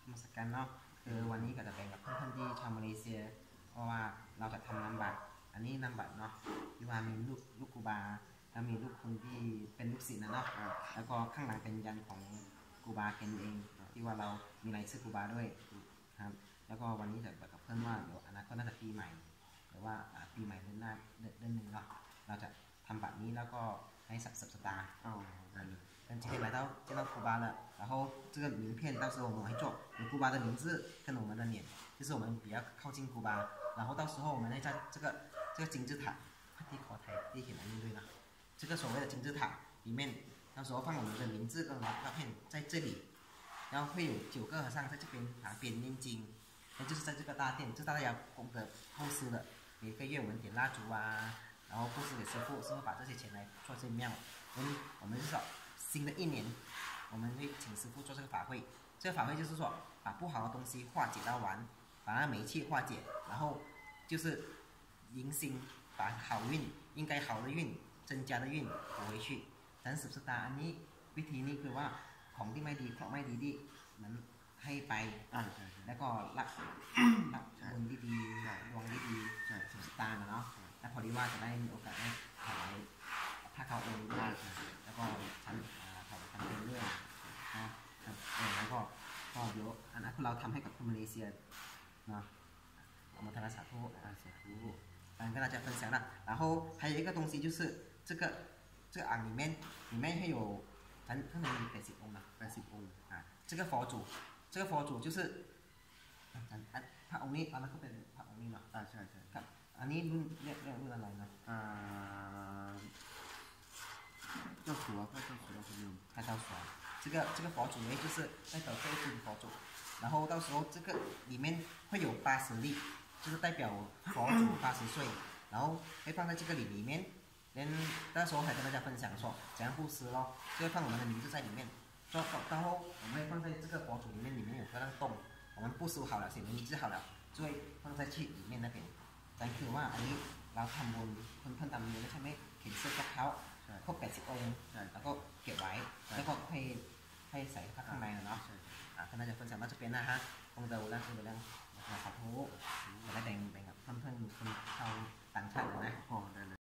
มาสกันเนาะคือวันนี้ก็จะเป็นกับเพื่อนๆที่ชาวมาเลเซียเพราะว่าเราจะทำนามบัตรอันนี้นามบัตรเนาะที่ว่ามีลูกกูบาแล้วมีลูกคุณที่เป็นลูกศิษย์นะเนาะแล้วก็ข้างหลังเป็นยันของกูบาเคนเองที่ว่าเรามีลายชื่อกูบาด้วยครับแล้วก็วันนี้จะบอกกับเพื่อนว่าเดี๋ยวอนาคตน่าจะปีใหม่หรือว่าปีใหม่เดือนหน้าเดือนหนึ่งเนาะเราจะทำบัตรนี้แล้วก็ให้สับสตาร์跟今天来到见到古巴了，然后这个名片到时候我们会做有古巴的名字跟我们的脸，就是我们比较靠近古巴，然后到时候我们会在这个金字塔，地口台地铁来面对了，这个所谓的金字塔里面，到时候放我们的名字跟照片在这里，然后会有9个和尚在这边旁边念经，那就是在这个大殿，这大家功德后施的，每个月我们点蜡烛啊，然后布施给师傅，师傅把这些钱来做这庙，我们至少。新的一年，我们会请师傅做这个法会。这个法会就是说，把不好的东西化解到完，把那霉气化解，然后就是迎新，把好运应该好的运增加的运补回去。但是ตาอันนี้วิธีนี้คือว่าของที่ไม่ดีเคราะห์ไม่ดีที่มันให้ไปแล้วก็รักบุญที่ดีดวงที่ดีสุขตาเนาะแล้วพอดีว่าจะได้มีโอกาสได้ถวายถ้าเขาเองด้วยแล้วก็ชั้นทำเป็นเรื่องนะแล้วก็เดี๋ยวอันนั้นเราทำให้กับคนมาเลเซียเนาะ我们跟他洒脱跟大家分享了然后还有一个东西就是这个昂里面会有咱可能有80องค์นะ80องค์这个佛祖就是พระองค์นี้อันนั้นก็เป็นพระองค์นี้เนาะใช่ครับอันนี้รุ่นเรียกรุ่นอะไรนะ叫什么？他叫什么？这个佛祖呢，就是代表这一尊佛祖，然后到时候这个里面会有80粒，就是代表佛祖80岁，然后会放在这个里面，到时候还跟大家分享说怎样布施咯，就会放我们的名字在里面，然后我们会放在这个佛祖里面有个那个洞，我们布施好了，写名字好了，就会放在去里面那边。但คือว่าอันนี้เราทำบุญเพื่อนๆทำบุญใช่ไหมเขียนเสื้อกับเขาครบ80องค์แล้วก็เก็บไว้แล้วก็ให้ใส่ข้างในเนาะก็น่าจะเป็นสามารถจะเป็นนะฮะองค์เดียวแล้วคือเรื่องสาธุจะได้แบ่งกับเพื่อนๆคนชาวต่างชาตินะ